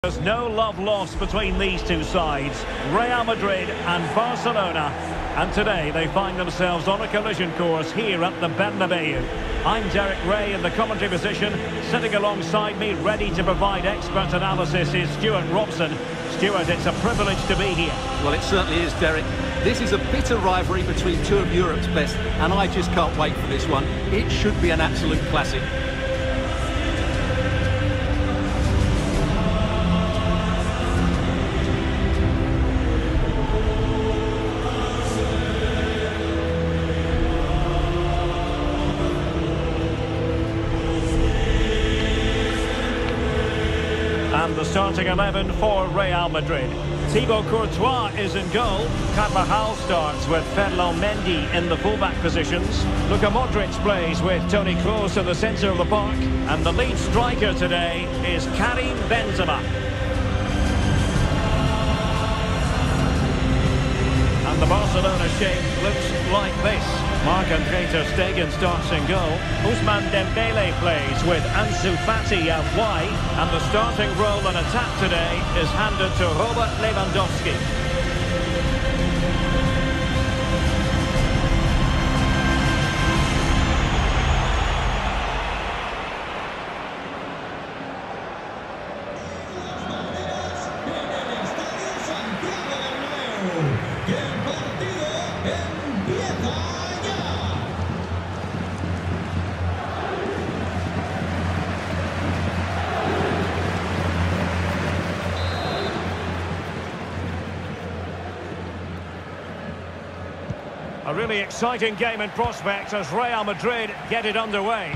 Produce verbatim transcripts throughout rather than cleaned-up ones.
There's no love lost between these two sides, Real Madrid and Barcelona. And today they find themselves on a collision course here at the Bernabeu. I'm Derek Ray in the commentary position. Sitting alongside me, ready to provide expert analysis, is Stuart Robson. Stuart, it's a privilege to be here. Well, it certainly is, Derek. This is a bitter rivalry between two of Europe's best, and I just can't wait for this one. It should be an absolute classic. And the starting eleven for Real Madrid. Thibaut Courtois is in goal. Carvajal starts with Ferland Mendy in the fullback positions. Luka Modric plays with Toni Kroos in the centre of the park. And the lead striker today is Karim Benzema. And the Barcelona shape looks like this. Marc-Andre ter Stegen starts in goal. Ousmane Dembele plays with Ansu Fati out wide. And the starting role in attack today is handed to Robert Lewandowski. A really exciting game in prospect as Real Madrid get it underway.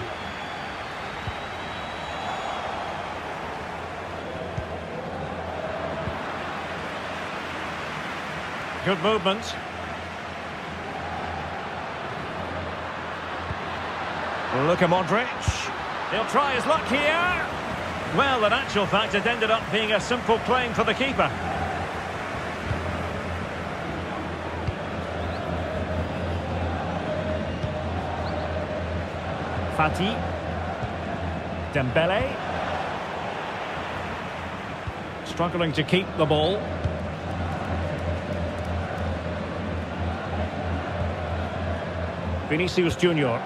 Good movement. Luka Modric. He'll try his luck here. Well, in actual fact, it ended up being a simple claim for the keeper. Fati, Dembele, struggling to keep the ball. Vinicius Junior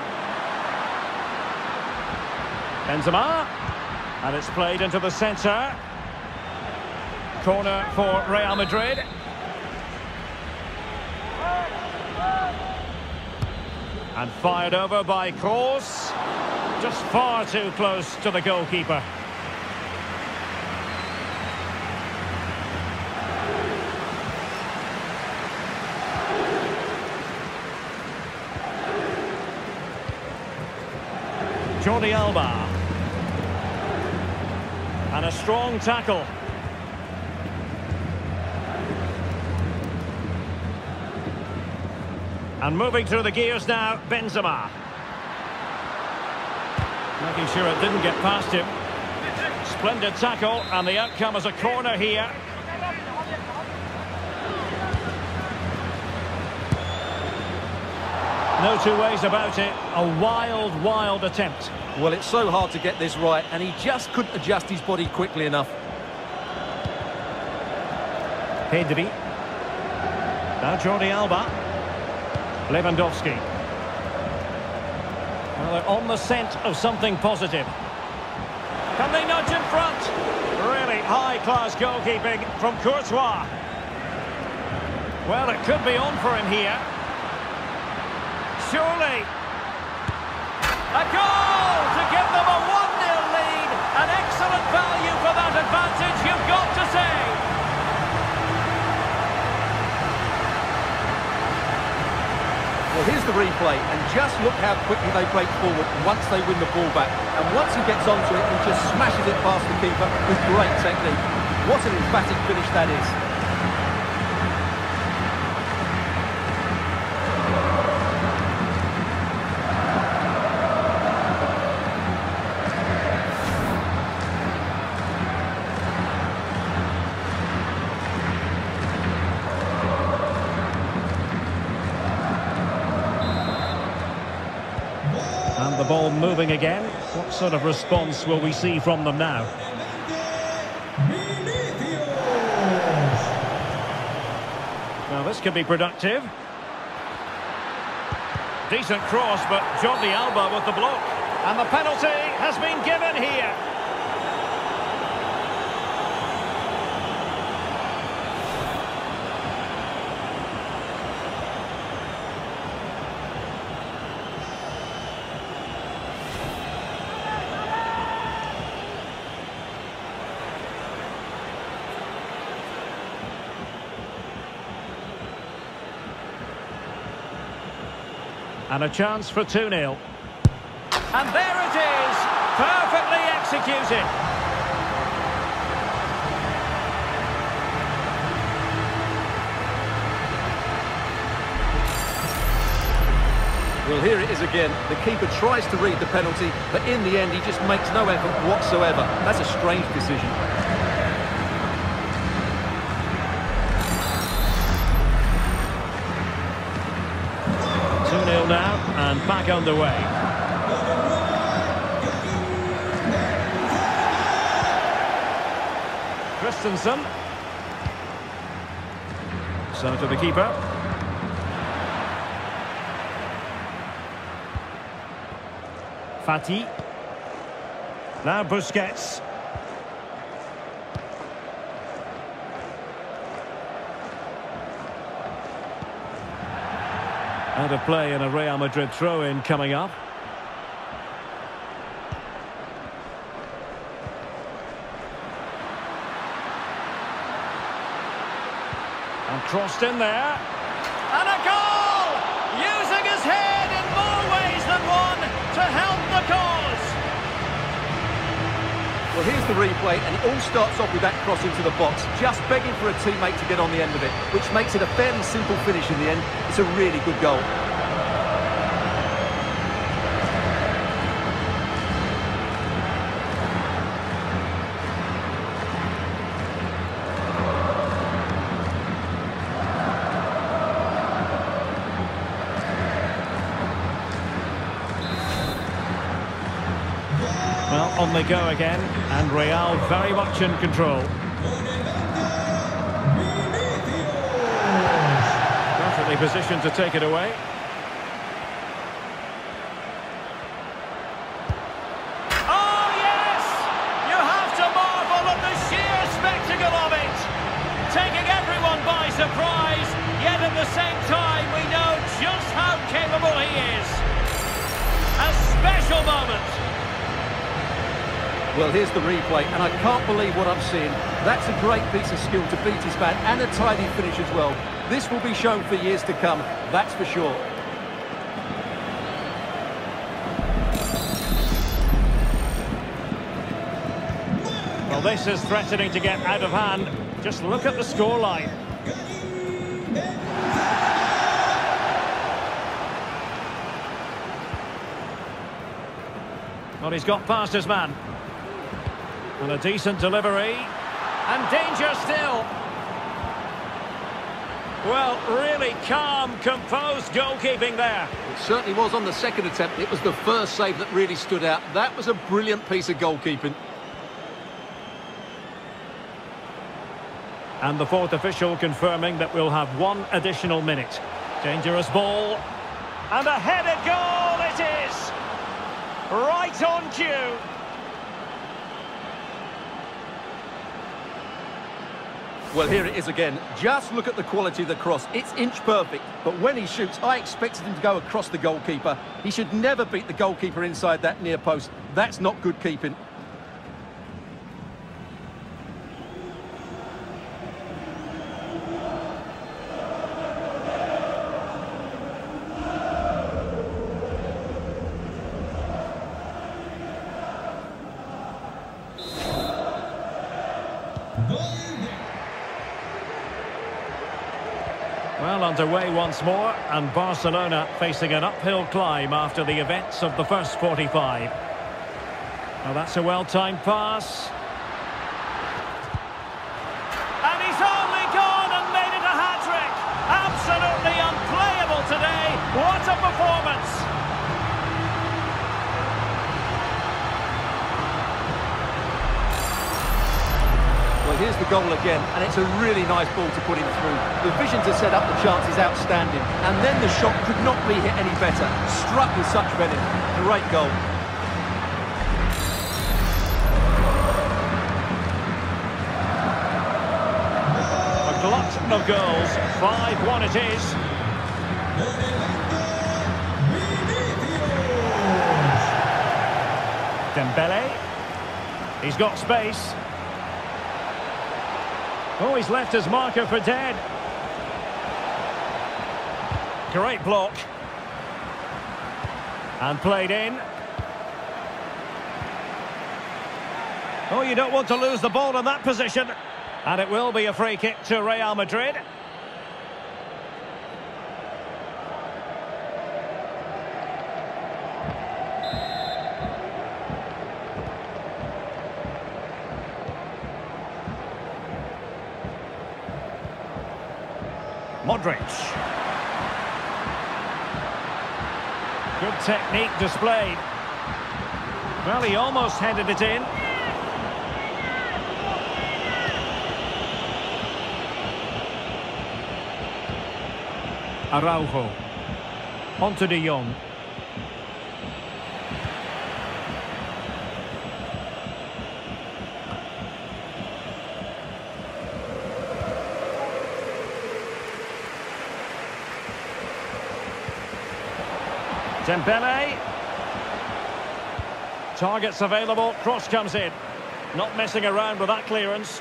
Benzema, and it's played into the centre. Corner for Real Madrid. And fired over by Kroos. Just far too close to the goalkeeper. Jordi Alba. And a strong tackle. And moving through the gears now, Benzema. Making sure it didn't get past him. Splendid tackle, and the outcome is a corner here. No two ways about it. A wild, wild attempt. Well, it's so hard to get this right, and he just couldn't adjust his body quickly enough. Pedri. Now Jordi Alba. Lewandowski. Well, they're on the scent of something positive. Can they nudge in front? Really high-class goalkeeping from Courtois. Well, it could be on for him here. Surely. A goal to give them a one nil lead. An excellent value for that advantage, you've got to say. Well, here's the replay, and just look how quickly they break forward once they win the ball back. And once he gets onto it, he just smashes it past the keeper with great technique. What an emphatic finish that is. And the ball moving again. What sort of response will we see from them now? this could be productive. Decent cross, but Jordi Alba with the block. And the penalty has been given here. And a chance for two nil. And there it is! Perfectly executed. Well, here it is again. The keeper tries to read the penalty, but in the end he just makes no effort whatsoever. That's a strange decision. two nil now, and back underway. Christensen. So to the keeper. Fati. Now Busquets. Out of play and a Real Madrid throw-in coming up. And crossed in there. And a goal! Using his head in more ways than one to help the cause. Well, here's the replay, and it all starts off with that cross into the box, just begging for a teammate to get on the end of it, which makes it a fairly simple finish in the end. It's a really good goal. Well, on they go again, and Real very much in control. Perfectly positioned to take it away. Oh, yes! You have to marvel at the sheer spectacle of it! Taking everyone by surprise, yet at the same time we know just how capable he is. A special moment. Well, here's the replay, and I can't believe what I'm seeing. That's a great piece of skill to beat his man, and a tidy finish as well. This will be shown for years to come, that's for sure. Well, this is threatening to get out of hand. Just look at the scoreline. Well, he's got past his man. And a decent delivery. And danger still. Well, really calm, composed goalkeeping there. It certainly was on the second attempt. It was the first save that really stood out. That was a brilliant piece of goalkeeping. And the fourth official confirming that we'll have one additional minute. Dangerous ball. And a headed goal it is. Right on cue. Well, here it is again. Just look at the quality of the cross. It's inch perfect, but when he shoots, I expected him to go across the goalkeeper. He should never beat the goalkeeper inside that near post. That's not good keeping. Well, underway once more, and Barcelona facing an uphill climb after the events of the first forty-five. Now that's a well-timed pass. And he's only gone and made it a hat-trick. Absolutely unplayable today. What a performance. Well, Well, here's the goal again, and it's a really nice ball to put him through. The vision to set up the chance is outstanding, and then the shot could not be hit any better. Struck with such venom. Great goal. A glut of goals. five one it is. Dembele. He's got space. Oh, he's left his marker for dead. Great block. And played in. Oh, you don't want to lose the ball in that position. And it will be a free kick to Real Madrid. Modric. Good technique displayed. Well, he almost headed it in. Araujo. On to De Jong. Dembele. Targets available, cross comes in. Not messing around with that clearance.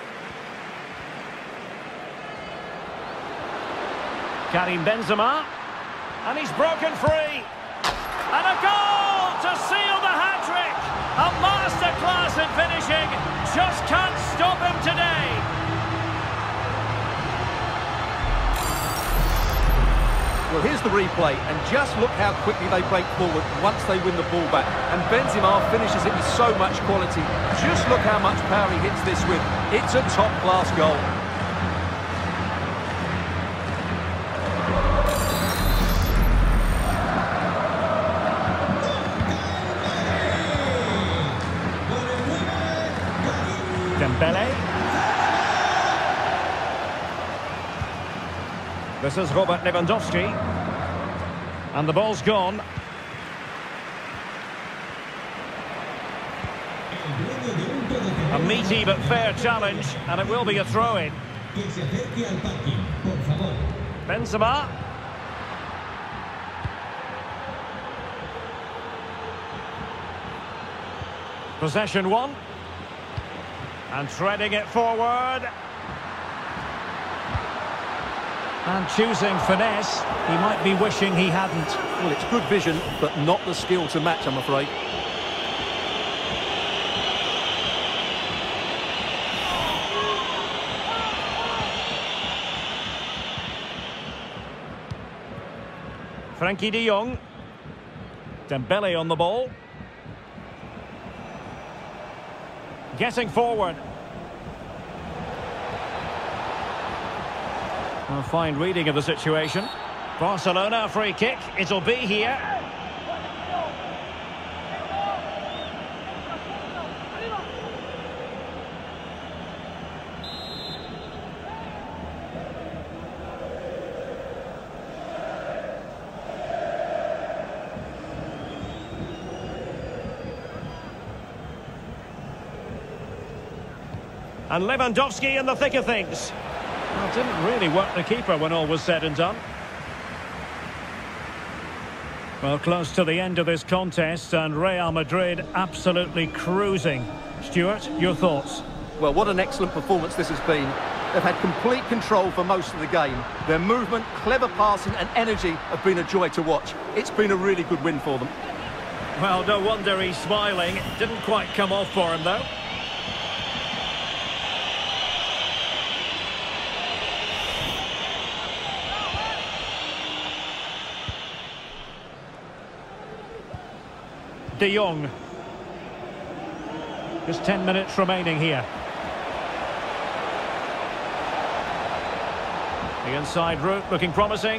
Karim Benzema. And he's broken free. And a goal to seal the hat-trick. A masterclass in finishing. Just can't stop him today. Well, here's the replay, and just look how quickly they break forward once they win the ball back. And Benzema finishes it with so much quality. Just look how much power he hits this with. It's a top-class goal. Dembele. This is Robert Lewandowski. And the ball's gone. A meaty but fair challenge, and it will be a throw-in. Benzema. Possession one. And threading it forward. And choosing finesse, he might be wishing he hadn't. Well, it's good vision, but not the skill to match, I'm afraid. Frenkie de Jong. Dembele on the ball. Getting forward. A fine reading of the situation. Barcelona free kick. It'll be here. And Lewandowski in the thick of things. Well, didn't really work the keeper when all was said and done. Well, close to the end of this contest, and Real Madrid absolutely cruising. Stuart, your thoughts? Well, what an excellent performance this has been. They've had complete control for most of the game. Their movement, clever passing and energy have been a joy to watch. It's been a really good win for them. Well, no wonder he's smiling. Didn't quite come off for him, though. De Jong. Just ten minutes remaining here. The inside route looking promising.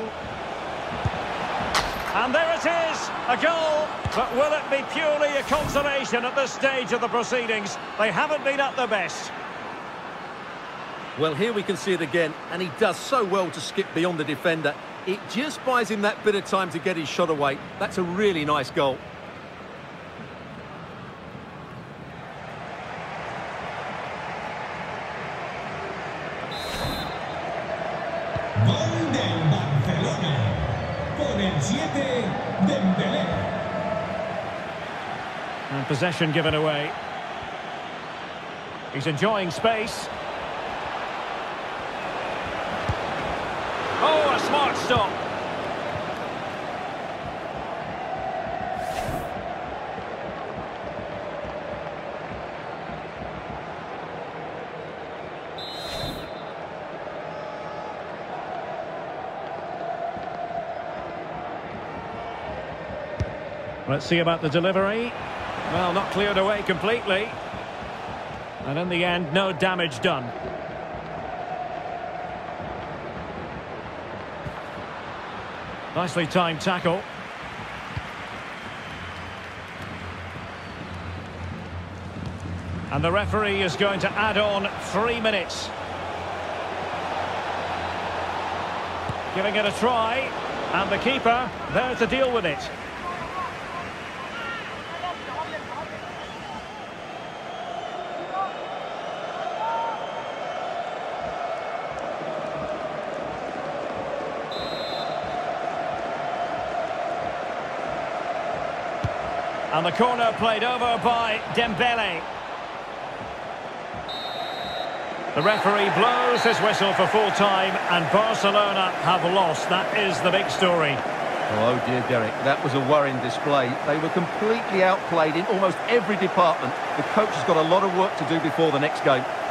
And there it is, a goal. But will it be purely a consolation at this stage of the proceedings? They haven't been at their best. Well, here we can see it again, and he does so well to skip beyond the defender. It just buys him that bit of time to get his shot away. That's a really nice goal. Gol del Barcelona. Con el siete, Dembélé. And possession given away. He's enjoying space. Oh, a smart stop. Let's see about the delivery. Well, not cleared away completely. And in the end, no damage done. Nicely timed tackle. And the referee is going to add on three minutes. Giving it a try. And the keeper there to deal with it. And the corner played over by Dembélé. The referee blows his whistle for full time, and Barcelona have lost. That is the big story. Oh dear, Derek, that was a worrying display. They were completely outplayed in almost every department. The coach has got a lot of work to do before the next game.